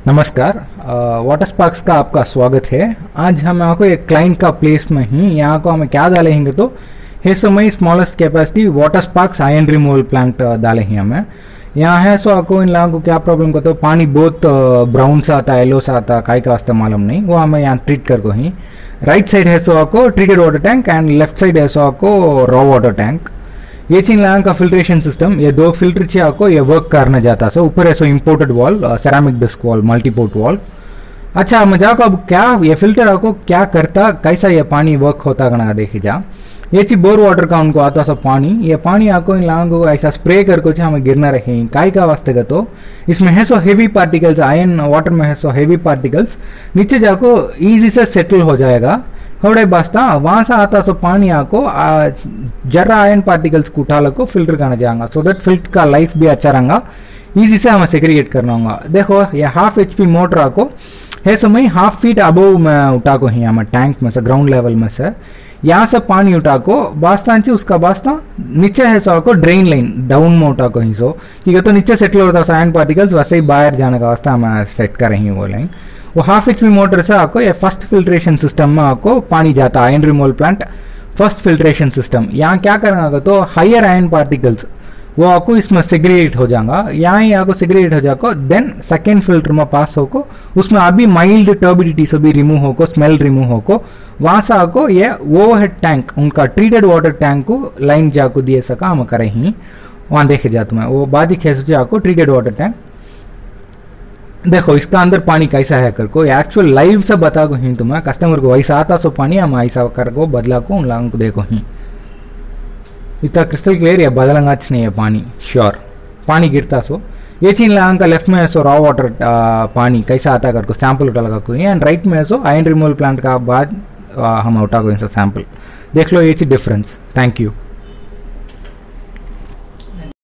नमस्कार, water sparks का आपका स्वागत है। आज हम आपको एक क्लाइंट का प्लेस में ही यहाँ को हमें क्या डालेंगे तो हेसोमई smallest capacity water sparks ion removal plant डाले हैं हमें। यहाँ है सो आपको इन लोगों को क्या प्रॉब्लम करते हो, पानी बहुत ब्राउन सा आता है, येलो सा आता है, काई का वास्ते मालूम नहीं, वो हमें यहाँ ट्रीट कर को ही। राइट साइड है सो आपको treated water tank and left side है सो आपको रॉ वाटर टैंक। ये चीन लाइन का फिल्ट्रेशन सिस्टम, ये दो फिल्टर से आपको ये वर्क करना जाता है। सो ऊपर है so imported valve, ceramic disc valve, multiport valve. अच्छा मजा को अब क्या ये फिल्टर आपको क्या करता, कैसा ये पानी वर्क होता करना देखी जा। ये चीज बोर वाटर का उनको आता सब पानी, ये पानी आपको इन लोगों को ऐसा स्प्रे करके हमें गिरना रहे काय का वास्ते का तो इसमें है so heavy particles, ion water में है सो हेवी पार्टिकल्स नीचे जाको इजी से सेटल हो जाएगा। थोड़े बास्ता वहां से आता सो पानी आपको जरा आयन पार्टिकल्स को उठा लो फिल्टर करना चाहेंगा, सो दैट फिल्टर का लाइफ भी अच्छा रहेगा, इजी से हमें सेग्रीगेट करना होगा। देखो ये हाफ HP मोटर आपको है समय हाफ फीट अबव में उठा को ही हमें टैंक में से ग्राउंड लेवल में से यहाँ से पानी उठा को बास्ता उसका बास्ता नीचे है सो आपको ड्रेन लाइन डाउन में उठा को ही सो कि तो नीचे सेटल होता है आयन पार्टिकल्स, वैसे ही बाहर जाने का वास्ता हमें सेट कर रही है वो लाइन। वो हाफ HP मोटर से आपको ये फर्स्ट फिल्ट्रेशन सिस्टम में आपको पानी जाता है, ion removal plant first filtration system. यहाँ क्या करना तो हायर आयन पार्टिकल्स वो आपको इसमें सेग्रीगेट हो जाएगा, यहाँ ही आपको सेग्रीगेट हो जाएगा। देन सेकेंड फिल्टर में पास होको उसमें अभी माइल्ड टर्बिडिटी से भी रिमूव होको, स्मेल रिमूव होको, वहां से आपको ये ओवरहेड टैंक उनका ट्रीटेड वाटर टैंक को लाइन जाको दिए सका हम करे ही वहां देखे जाता मैं वो बाजी खेस आपको ट्रीटेड वाटर टैंक। देखो इसका अंदर पानी कैसा है कर को एक्चुअल लाइव से बता को ही तुम्हें, कस्टमर को वैसा आता सो पानी हम ऐसा कर को बदला को उन लोगों को देखो ही इतना क्रिस्टल क्लियर या बदलंगा नहीं है पानी, श्योर पानी गिरता सो। ये चीन लोगों का लेफ्ट में है सो रॉ वाटर पानी कैसा आता कर को सैंपल उठा लगा को एंड राइट में है सो आयन रिमूवल प्लांट का बाद हम उठा को सैंपल देख लो, ये चीज डिफरेंस। Thank you.